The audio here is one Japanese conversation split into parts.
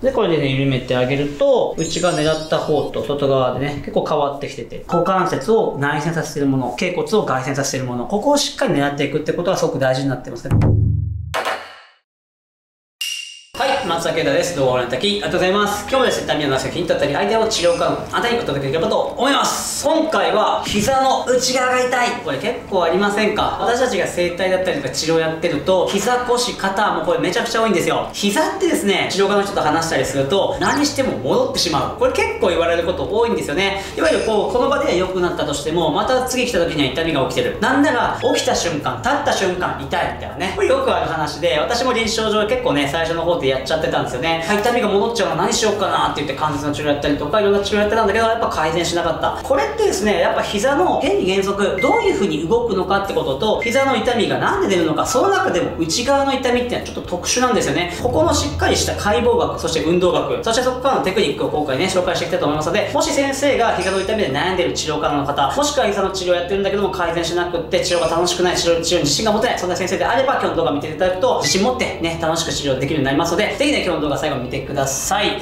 で、これでね、緩めてあげると、内側狙った方と外側でね、結構変わってきてて、股関節を内旋させてるもの、脛骨を外旋させてるもの、ここをしっかり狙っていくってことがすごく大事になってますね。松田啓太です。動画をご覧いただきありがとうございます。今日もですね、痛みの作品だったり、相手の治療感あたりお届けできればと思います。今回は、膝の内側が痛い。これ結構ありませんか？私たちが整体だったりとか治療やってると、膝、腰、肩、もうこれめちゃくちゃ多いんですよ。膝ってですね、治療家の人と話したりすると、何しても戻ってしまう。これ結構言われること多いんですよね。いわゆるこの場では良くなったとしても、また次来た時には痛みが起きてる。なんなら、起きた瞬間、立った瞬間、痛いみたいなね。これよくある話で、私も臨床上結構ね、最初の方でやっちゃってたんですよね。痛みが戻っちゃうの何しようかなって言って関節の治療やったりとかいろんな治療やってたんだけど、やっぱ改善しなかった。これってですね、やっぱ膝の原理原則、どういう風に動くのかってことと、膝の痛みがなんで出るのか、その中でも内側の痛みっていうのはちょっと特殊なんですよね。ここのしっかりした解剖学、そして運動学、そしてそこからのテクニックを今回ね、紹介していきたいと思いますので、もし先生が膝の痛みで悩んでいる治療家の方、もしくは膝の治療やってるんだけども改善しなくって治療が楽しくない、治療に自信が持てない、そんな先生であれば今日の動画見ていただくと、自信持ってね、楽しく治療できるようになりますので、ぜひね、今日の動画最後見てください。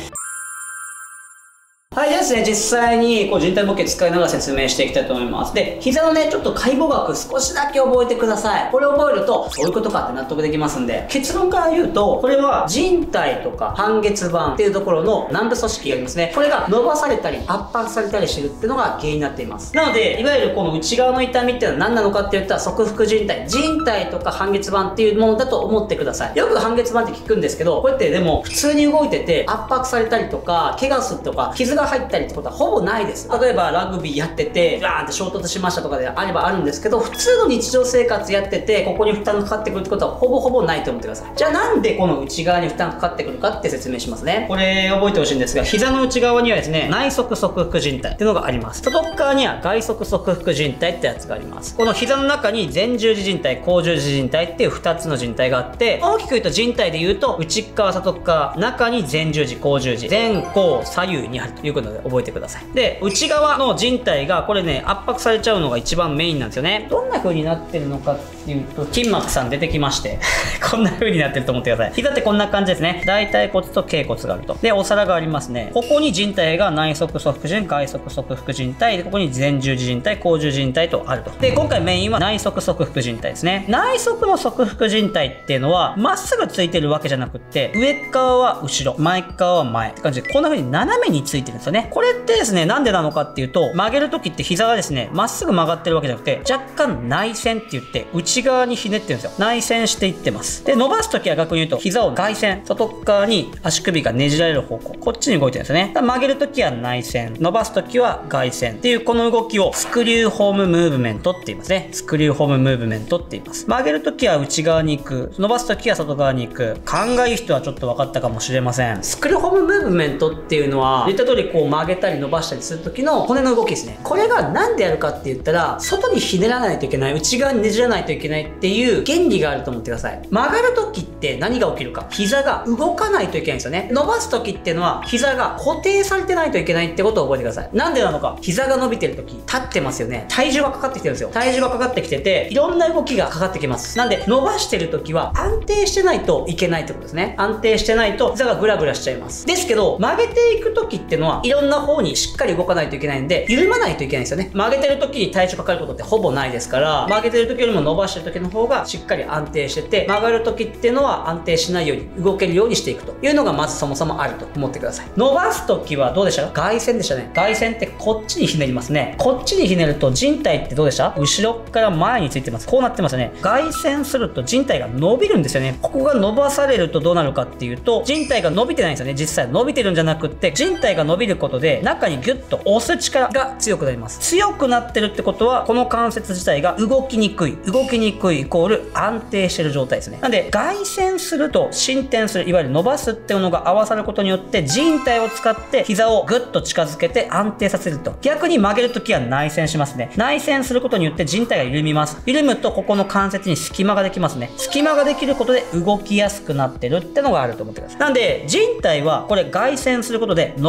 はい、じゃあですね、実際に人体模型使いながら説明していきたいと思います。で、膝のね、ちょっと解剖学少しだけ覚えてください。これを覚えると、そういうことかって納得できますんで、結論から言うと、これは人体とか半月板っていうところの軟部組織がありますね。これが伸ばされたり圧迫されたりしてるっていうのが原因になっています。なので、いわゆるこの内側の痛みっていうのは何なのかって言ったら、側腹靭帯。人体とか半月板っていうものだと思ってください。よく半月板って聞くんですけど、こうやってでも普通に動いてて圧迫されたりとか、怪我するとか、傷が入ったりってことはほぼないです。例えばラグビーやってて、ガーンって衝突しましたとかであればあるんですけど、普通の日常生活やってて、ここに負担がかかってくるってことはほぼほぼないと思ってください。じゃあなんでこの内側に負担がかかってくるかって説明しますね。これ覚えてほしいんですが、膝の内側にはですね、内側側腹靭帯っていうのがあります。外側には外側側腹靭帯ってやつがあります。この膝の中に前十字靭帯、後十字靭帯っていう2つの靭帯があって、大きく言うと靭帯で言うと、内側、外側、中に前十字、後十字、前後左右にあるということで覚えてください。で、内側の靭帯がこれね、圧迫されちゃうのが一番メインなんですよね。どんな風になってるのかっていうと、筋膜さん出てきましてこんな風になってると思ってください。膝ってこんな感じですね。大腿骨と脛骨があると。で、お皿がありますね。ここに靭帯が内側側腹靭、外側側腹靭帯で、ここに前十字靭帯、後十字靭帯とあると。で、今回メインは内側側腹靭帯ですね。内側の側腹靭帯っていうのは、まっすぐついてるわけじゃなくって、上側は後ろ、前側は前って感じで、こんな風に斜めについてるんですよね。これってですね、なんでなのかっていうと、曲げるときって膝がですね、まっすぐ曲がってるわけじゃなくて、若干内旋って言って、内側にひねってるんですよ。内旋していってます。で、伸ばすときは逆に言うと、膝を外旋、外側に足首がねじられる方向、こっちに動いてるんですよね。曲げるときは内旋、伸ばすときは外旋っていうこの動きをスクリューホームムーブメントって言いますね。スクリューホームムーブメントって言います。曲げるときは内側に行く、伸ばすときは外側に行く。勘がいい人はちょっと分かったかもしれません。スクリューホームムーブメントっていうのは、言った通りこう曲げたり伸ばしたりするときの骨の動きですね。これがなんでやるかって言ったら、外にひねらないといけない、内側にねじらないといけないっていう原理があると思ってください。曲がるときって何が起きるか。膝が動かないといけないんですよね。伸ばすときっていうのは、膝が固定されてないといけないってことを覚えてください。なんでなのか。膝が伸びてるとき、立ってますよね。体重がかかってきてるんですよ。体重がかかってきてて、いろんな動きがかかってきます。なんで、伸ばしてるときは安定してないといけないってことですね。安定してないと膝がグラグラしちゃいます。ですけど、曲げていくときっていうのは、いろんな方にしっかり動かないといけないんで、緩まないといけないんですよね。曲げてる時に体重かかることってほぼないですから、曲げてる時よりも伸ばしてる時の方がしっかり安定してて、曲がる時っていうのは安定しないように動けるようにしていくというのがまずそもそもあると思ってください。伸ばす時はどうでしたか？外旋でしたね。外旋ってこっちにひねりますね。こっちにひねると人体ってどうでした？後ろから前についてます。こうなってますね。外旋すると人体が伸びるんですよね。ここが伸ばされるとどうなるかっていうと、人体が伸びてないんですよね。実際伸びてるんじゃなくって、人体が伸びることで中にギュッと押す力が強くなります。強くなってるってことは、この関節自体が動きにくい。動きにくいイコール安定してる状態ですね。なんで、外旋すると伸展する、いわゆる伸ばすっていうのが合わさることによって、人体を使って膝をぐっと近づけて安定させると。逆に曲げるときは内旋しますね。内旋することによって人体が緩みます。緩むと、ここの関節に隙間ができますね。隙間ができることで動きやすくなってるってのがあると思ってください。なんで、人体はこれ外旋することで伸ばされ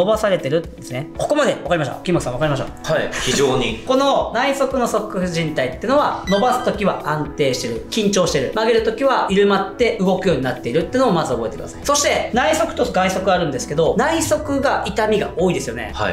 ってるんですね。ここまで分かりました？金木さん分かりました？ はい、非常に。 この内側の側副靭帯っていうのは、伸ばすときは安定してる、緊張してる、曲げるときは緩まって動くようになっているっていうのをまず覚えてください。そして内側と外側あるんですけど、内側が痛みが多いですよね。 はい。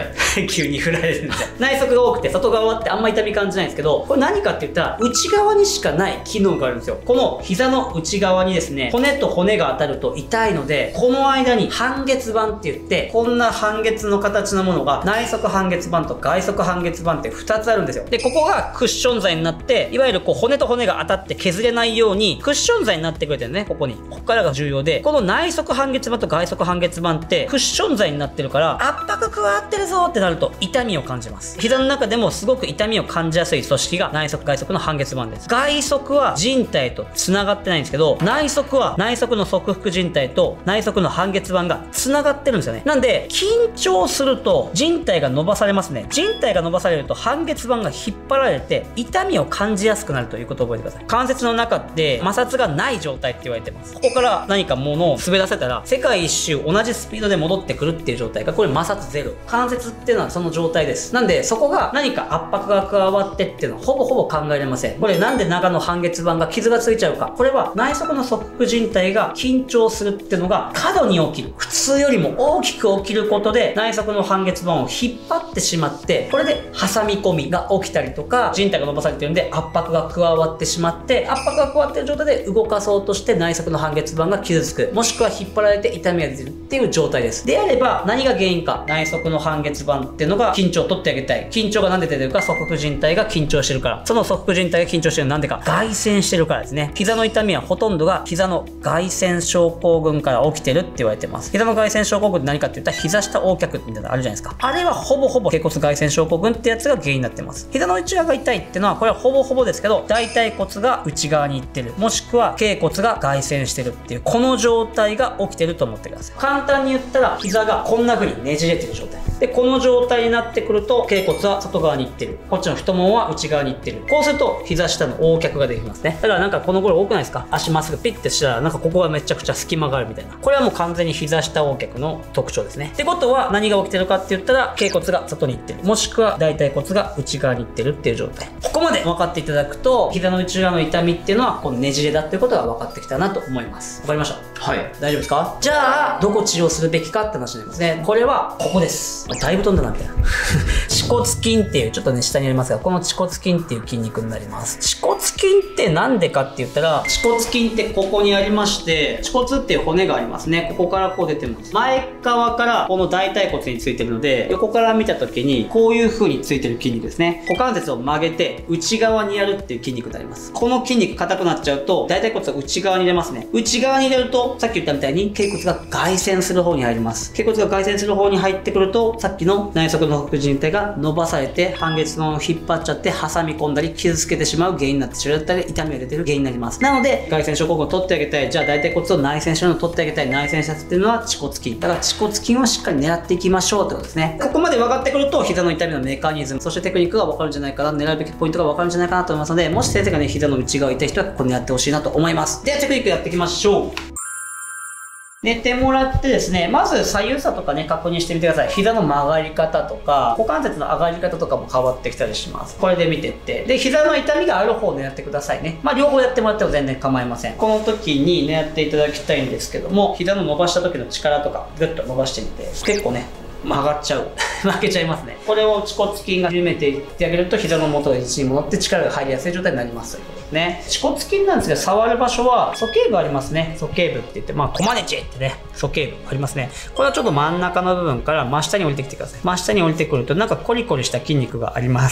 急に振られるんですよ。内側が多くて外側ってあんま痛み感じないんですけど、これ何かって言ったら内側にしかない機能があるんですよ。この膝の内側にですね、骨と骨が当たると痛いので、この間に半月板って言って、こんな半月の形のものが内側半月板と外側半月板って2つあるんですよ。で、ここがクッション材になって、いわゆるこう骨と骨が当たって削れないようにクッション材になってくれてるね、ここに。ここからが重要で、この内側半月板と外側半月板ってクッション材になってるから、圧迫加わってるぞってなると痛みを感じます。膝の中でもすごく痛みを感じやすい組織が内側外側の半月板です。外側は靭帯と繋がってないんですけど、内側は内側の側副靭帯と内側の半月板が繋がってるんですよね。なんで、緊張すると靭帯が伸ばされますね。靭帯が伸ばされると半月板が引っ張られて痛みを感じやすくなるということを覚えてください。関節の中って摩擦がない状態って言われてます。ここから何か物を滑らせたら世界一周同じスピードで戻ってくるっていう状態がこれ摩擦ゼロ。関節っていうのはその状態です。なんでそこが何か圧迫が加わってっていうのはほぼほぼ考えれません。これなんで中の半月板が傷がついちゃうか。これは内側の側副靭帯が緊張するっていうのが過度に起きる。普通よりも大きく起きることで内側の半月板を引っ張ってしまって、これで挟み込みが起きたりとか、靭帯が伸ばされてるんで圧迫が加わってしまって、圧迫が加わってる状態で動かそうとして内側の半月板が傷つく。もしくは引っ張られて痛みが出てるっていう状態です。であれば何が原因か。内側の半月板っていうのが緊張を取ってあげたい。緊張がなんで出てるか、側副靭帯が緊張してるから。その側副靭帯が緊張してるのはなんでか。外旋してるからですね。膝の痛みはほとんどが膝の外旋症候群から起きてるって言われてます。膝の外旋症候群って何かって言ったら膝下横脚みたいなのあるじゃないですか。あれはほぼほぼ脛骨外旋症候群ってやつが原因になってます。膝の内側が痛いっていうのはこれはほぼほぼですけど、大腿骨が内側に行ってる。もしくは脛骨が外旋してるっていう、この状態が起きてると思ってください。簡単に言ったら膝がこんな風にねじれてる状態。で、この状態になってくると、脛骨は外側に行ってる。こっちの太ももは内側に行ってる。こうすると、膝下の横脚ができますね。だからなんかこの頃多くないですか？足まっすぐピッてしたら、なんかここがめちゃくちゃ隙間があるみたいな。これはもう完全に膝下横脚の特徴ですね。ってことは、何が起きてるかって言ったら、脛骨が外に行ってる。もしくは大腿骨が内側に行ってるっていう状態。ここまで分かっていただくと、膝の内側の痛みっていうのは、このねじれだっていうことが分かってきたなと思います。わかりました？ はい。 大丈夫ですか？じゃあ、どこ治療するべきかって話になりますね。これは、ここです。だいぶ飛んだな、みたいな。恥骨筋っていう、ちょっとね、下にありますが、この恥骨筋っていう筋肉になります。恥骨筋ってなんでかって言ったら、恥骨筋ってここにありまして、恥骨っていう骨がありますね。ここからこう出てます。前側からこの大腿骨についてるので、横から見た時に、こういう風についてる筋肉ですね。股関節を曲げて、内側にやるっていう筋肉になります。この筋肉硬くなっちゃうと、大腿骨が内側に入れますね。内側に入れると、さっき言ったみたいに、脛骨が外旋する方に入ります。脛骨が外旋する方に入ってくると、さっきの内側の副靭帯が伸ばされて、半月の引っ張っちゃって、挟み込んだり、傷つけてしまう原因になってしまったり、痛みが出てる原因になります。なので、外旋症候群を取ってあげたい。じゃあ大腿骨を内旋症の取ってあげたい。内旋したっていうのは恥骨筋。だから恥骨筋をしっかり狙っていきましょうってことですね。ここまで分かってくると、膝の痛みのメカニズム、そしてテクニックが分かるんじゃないかな、狙うべきポイントが分かるんじゃないかなと思いますので、もし先生がね、膝の内側痛い人はここにやってほしいなと思います。では、テクニックやっていきましょう。寝てもらってですね、まず左右差とかね、確認してみてください。膝の曲がり方とか、股関節の上がり方とかも変わってきたりします。これで見てって。で、膝の痛みがある方を狙ってくださいね。まあ、両方やってもらっても全然構いません。この時に狙っていただきたいんですけども、膝の伸ばした時の力とか、ぐっと伸ばしてみて、結構ね、曲がっちゃう。負けちゃいますね。これを恥骨筋が緩めていってあげると、膝の元の位置に戻って力が入りやすい状態になりますということですね。恥骨筋なんですけど、触る場所は、鼠径部ありますね。鼠径部って言って、まあ、コマネチってね、鼠径部ありますね。これはちょっと真ん中の部分から真下に降りてきてください。真下に降りてくると、なんかコリコリした筋肉があります。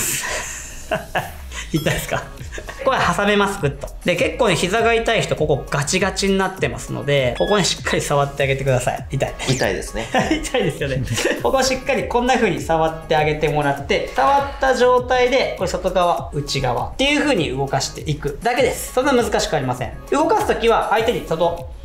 痛いですか？これ挟めます、グッと。で、結構ね、膝が痛い人、ここガチガチになってますので、ここにしっかり触ってあげてください。痛い。 痛いですね。 痛いですよね。ここをしっかりこんな風に触ってあげてもらって、触った状態で、これ外側、内側っていう風に動かしていくだけです。そんな難しくありません。動かすときは相手に外、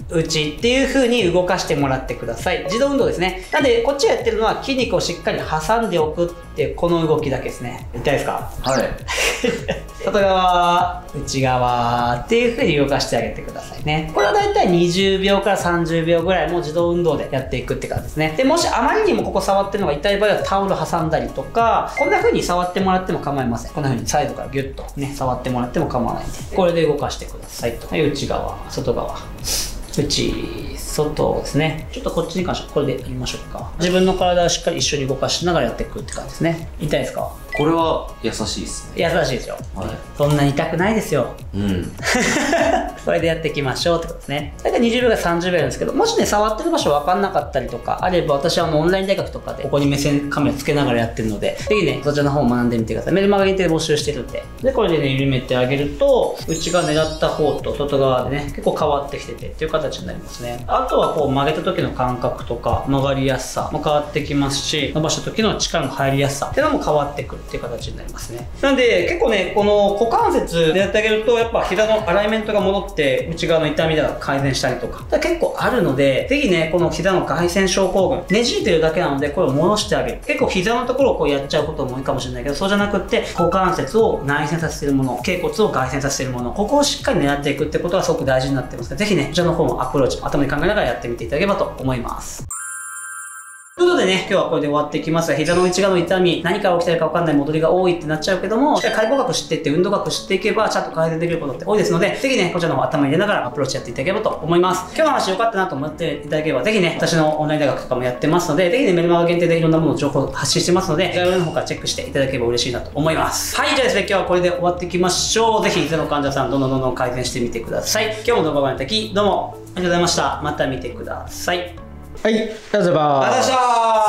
内っていう風に動かしてもらってください。自動運動ですね。なんで、こっちがやってるのは筋肉をしっかり挟んでおくってこの動きだけですね。痛いですか？ はい。 外側、内側っていう風に動かしてあげてくださいね。これはだいたい20秒から30秒ぐらいも自動運動でやっていくって感じですね。で、もしあまりにもここ触ってるのが痛い場合はタオル挟んだりとか、こんな風に触ってもらっても構いません。こんな風にサイドからギュッとね、触ってもらっても構わないんで。これで動かしてくださいと。はい、内側、外側。内、外ですね。ちょっとこっちに関してはこれでやりましょうか。自分の体をしっかり一緒に動かしながらやっていくって感じですね。痛いですか？ これは優しいですね。 優しいですよ。 はい。 そんなに痛くないですよ。 うん。 これでやっていきましょうってことですね。大体20秒から30秒なんですけど、もしね、触ってる場所分かんなかったりとかあれば、私はオンライン大学とかでここに目線カメラつけながらやってるので、ぜひね、そちらの方を学んでみてください。メルマガ限定で募集してるんで。で、これでね、緩めてあげると、内側狙った方と外側でね、結構変わってきててっていう形になりますね。あとはこう曲げた時の感覚とか、曲がりやすさも変わってきますし、伸ばした時の力の入りやすさっていうのも変わってくるっていう形になりますね。なんで、結構ね、この股関節でやってあげると、やっぱ膝のアライメントが戻って、内側の痛みが改善したりとか、結構あるので、ぜひね、この膝の外旋症候群、ねじいてるだけなので、これを戻してあげる。結構膝のところをこうやっちゃうことも多いかもしれないけど、そうじゃなくって、股関節を内旋させているもの、脛骨を外旋させているもの、ここをしっかり狙っていくってことはすごく大事になってますから、ぜひね、こちらの方もアプローチ、頭に考えながらやってみていただければと思います。ということでね、今日はこれで終わっていきますが、膝の内側の痛み、何から起きてるか分かんない戻りが多いってなっちゃうけども、しっかり解剖学知っていって、運動学知っていけば、ちゃんと改善できることって多いですので、ぜひね、こちらの方頭に入れながらアプローチやっていただければと思います。今日の話良かったなと思っていただければ、ぜひね、私のオンライン大学とかもやってますので、ぜひね、メルマガ限定でいろんなものを情報を発信してますので、概要欄の方からチェックしていただければ嬉しいなと思います。はい、じゃあですね、今日はこれで終わっていきましょう。ぜひ、膝の患者さん、どんどん改善してみてください。今日も動画をご覧いただき、どうもありがとうございました。また見てください。 はい、ありがとうございます。 ありがとうございました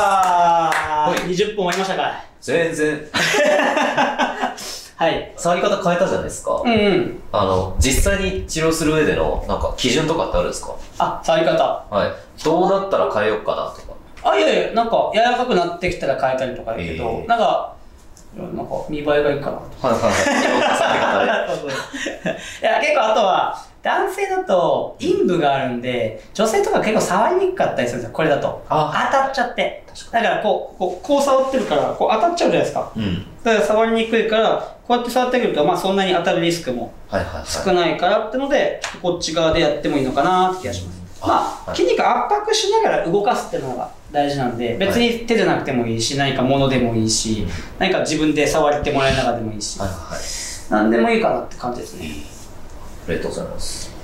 。20分終わりましたか？ 全然。 はい。 触り方変えたじゃないですか。 うんうん。 実際に治療する上での、なんか、基準とかってあるんですか？ あ、触り方。 はい。どうなったら変えようかなとか。 あ、いやいや、なんか、柔らかくなってきたら変えたりとかだけど、なんか、見栄えがいいかなと。 はいはいはい。いろんな触り方で。 そうそういや、結構あとは、男性だと陰部があるんで、女性とか結構触りにくかったりするんですよ、これだと。当たっちゃって。だからこう触ってるから、こう当たっちゃうじゃないですか。うん。だから触りにくいから、こうやって触ってくると、まあそんなに当たるリスクも少ないからってので、こっち側でやってもいいのかなって気がします。まあ、筋肉圧迫しながら動かすっていうのが大事なんで、別に手じゃなくてもいいし、何か物でもいいし、何か自分で触ってもらいながらでもいいし、何でもいいかなって感じですね。 ありがとうございます。